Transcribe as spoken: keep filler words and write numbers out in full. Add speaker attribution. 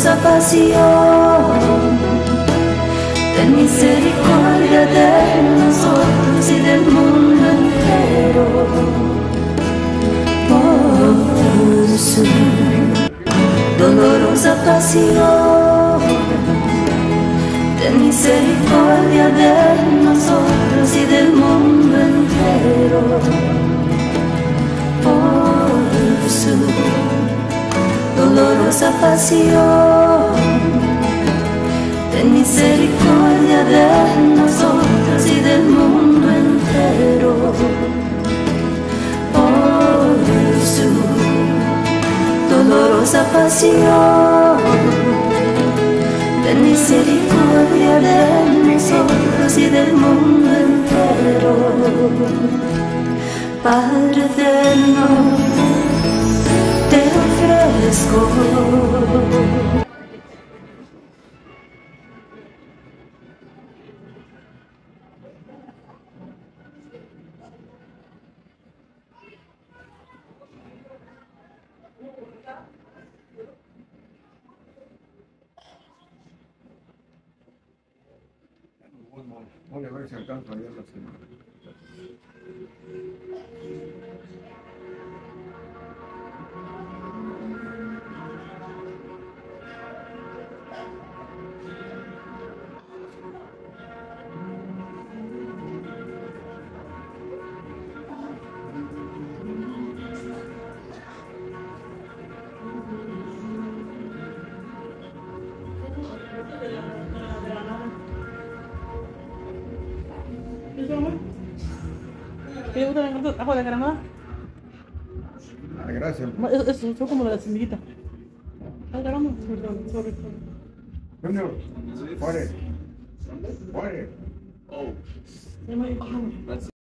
Speaker 1: dolorosa pasión, ten misericordia de nosotros y del mundo entero. Por su dolorosa pasión, ten misericordia de nosotros y del mundo entero. Por su dolorosa pasión, ten misericordia de nosotros y del mundo entero. Por su dolorosa pasión, ten misericordia de nosotros y del mundo entero. Padre eterno, te ofrezco
Speaker 2: Voy a ver si alcanzo a ver la semana.
Speaker 3: ¿Qué gusta de agua de granada?
Speaker 2: Ah, gracias.
Speaker 3: Es, es, como la semillita. Ay, caramba, perdón, sorry.
Speaker 2: Junior, fuere. Fuere.
Speaker 3: Oh.